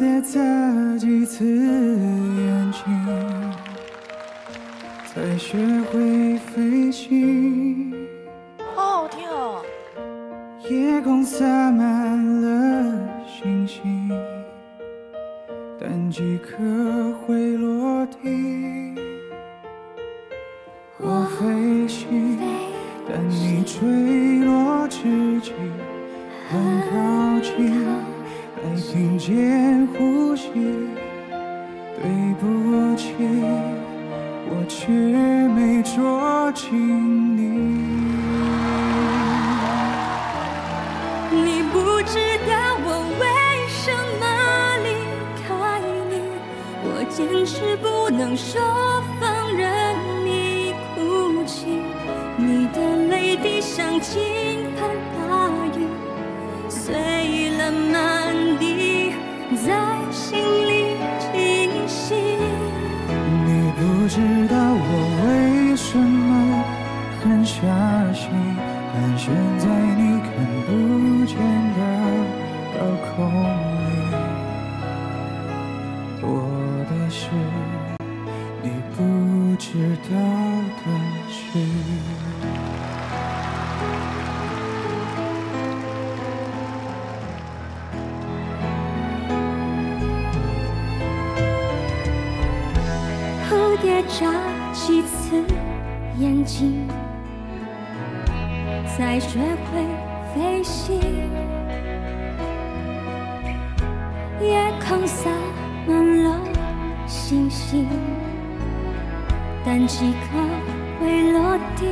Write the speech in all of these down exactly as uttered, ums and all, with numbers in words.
的这几次眼睛，才学会飞行。 好好听哦！ 夜空洒满了星星，但几颗会落地。我飞行，但你坠落之际很靠近，还听见呼吸。对不起，我却没捉紧你。 你不知道我为什么离开你，我坚持不能说放任你哭泣，你的泪滴像倾盆大雨，碎了满地，在心里清晰。 你不知道我为什么狠下心，盘旋在你看不见的高空里。我的事，你不知道的事。 蝴蝶眨几次眼睛，才学会飞行。夜空洒满了星星，但几颗会落地。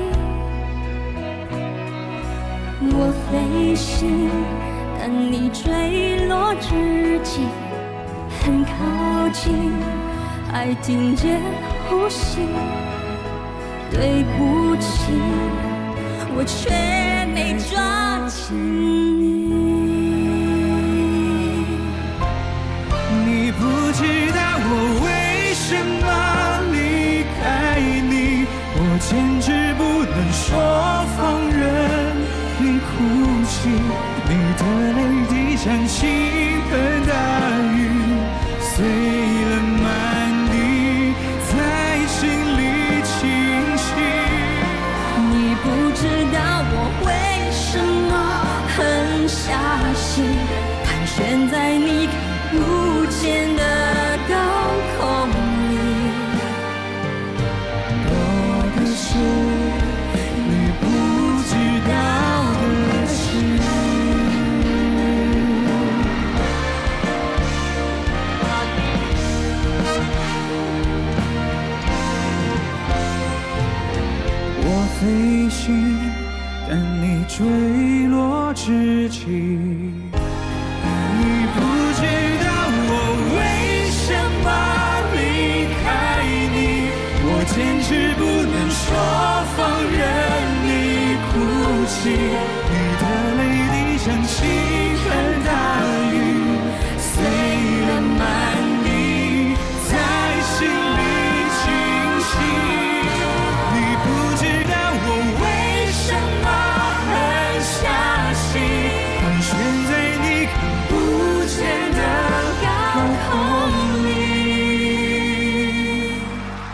我飞行，但你坠落之际很靠近，还听见呼吸。对不起，我却没抓紧你。 你不知道我为什么离开你，我简直不能说放任你哭泣。你的泪滴像倾盆大雨，碎了满地，在心里清晰。 你不知道我为什么狠下心，盘旋在你看不见的高空里。 我的事，你不知道的事。我飞行，但你坠落之际，你不知道我为什么离开你，我坚持不能说放任你哭泣。你的泪滴像倾盆大雨，碎了满地，在心里清晰。你不知道我为什么狠下心，盘旋在你看不见的高空里。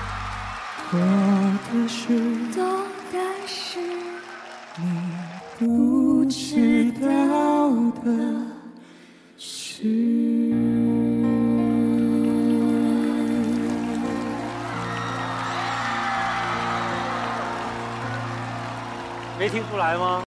我的事， 多的是你不知道的事。 没听出来吗？